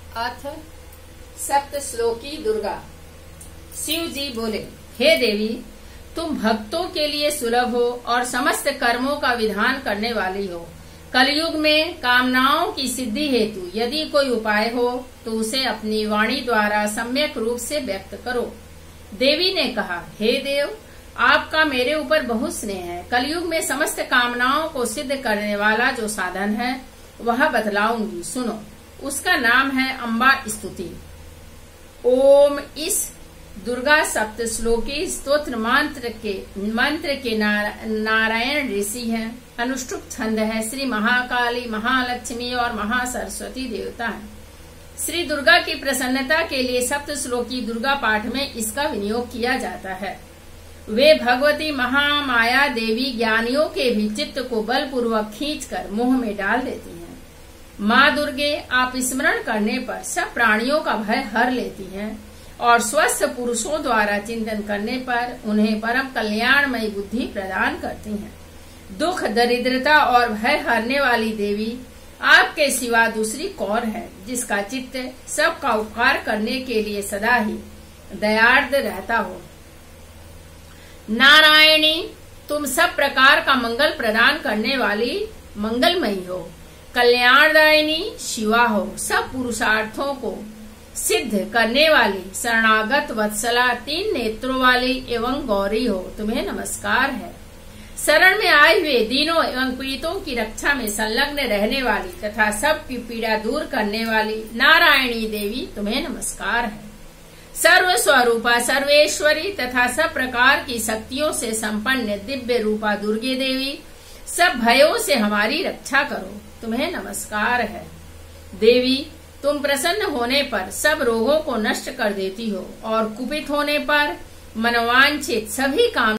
अथ सप्तश्लोकी दुर्गा। शिव जी बोले, हे देवी, तुम भक्तों के लिए सुलभ हो और समस्त कर्मों का विधान करने वाली हो। कलयुग में कामनाओं की सिद्धि हेतु यदि कोई उपाय हो तो उसे अपनी वाणी द्वारा सम्यक रूप से व्यक्त करो। देवी ने कहा, हे देव, आपका मेरे ऊपर बहुत स्नेह है। कलयुग में समस्त कामनाओं को सिद्ध करने वाला जो साधन है वह बतलाऊंगी, सुनो। उसका नाम है अम्बा स्तुति। ओम इस दुर्गा सप्तश्लोकी स्तोत्र मंत्र के नारायण ऋषि हैं। अनुष्टुप छंद है। श्री महाकाली, महालक्ष्मी और महासरस्वती देवता है। श्री दुर्गा की प्रसन्नता के लिए सप्तश्लोकी दुर्गा पाठ में इसका विनियोग किया जाता है। वे भगवती महामाया देवी ज्ञानियों के भी चित्त को बलपूर्वक खींचकर मुंह में डाल देती हैं। माँ दुर्गे आप स्मरण करने पर सब प्राणियों का भय हर लेती हैं और स्वस्थ पुरुषों द्वारा चिंतन करने पर उन्हें परम कल्याणमयी बुद्धि प्रदान करती हैं। दुख, दरिद्रता और भय हरने वाली देवी आपके सिवा दूसरी कौन है जिसका चित्त सबका उपकार करने के लिए सदा ही दयार्द रहता हो। नारायणी, तुम सब प्रकार का मंगल प्रदान करने वाली मंगलमयी हो। कल्याणदायिनी शिवा हो। सब पुरुषार्थों को सिद्ध करने वाली शरणागत वत्सला, 3 नेत्रों वाली एवं गौरी हो। तुम्हें नमस्कार है। शरण में आए हुए दीनों एवं पीड़ितों की रक्षा में संलग्न रहने वाली तथा सबकी पीड़ा दूर करने वाली नारायणी देवी, तुम्हें नमस्कार है। सर्व स्वरूपा, सर्वेश्वरी तथा सब प्रकार की शक्तियों से संपन्न दिव्य रूपा दुर्गे देवी, सब भयों से हमारी रक्षा करो। तुम्हें नमस्कार है। देवी, तुम प्रसन्न होने पर सब रोगों को नष्ट कर देती हो और कुपित होने पर मनोवांछित सभी काम